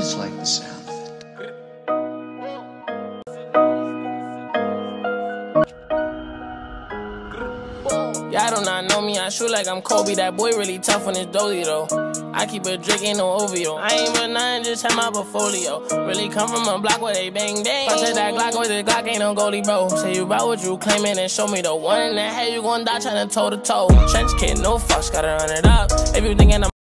just like the sound of it. Y'all do not know me, I shoot like I'm Kobe. That boy really tough on his dolly though. I keep a drink, ain't no OVO. I ain't but nothing, just have my portfolio. Really come from a block where they bang bang. I said that Glock with the Glock, ain't no goalie, bro. Say you about what you claiming and show me the one in the head, you gon' die tryna toe to toe. Trench kid, no fucks, gotta run it up. If you thinking I'm